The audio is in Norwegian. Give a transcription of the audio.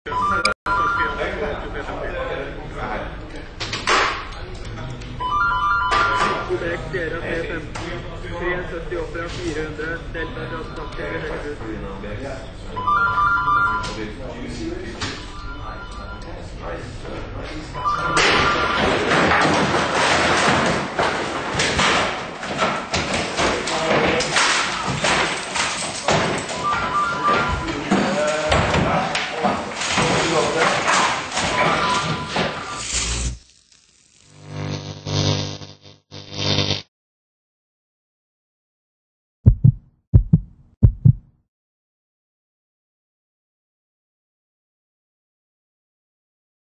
Kodek Sierra T15, 370 Opera 400, Delta Transaction Hellebrus.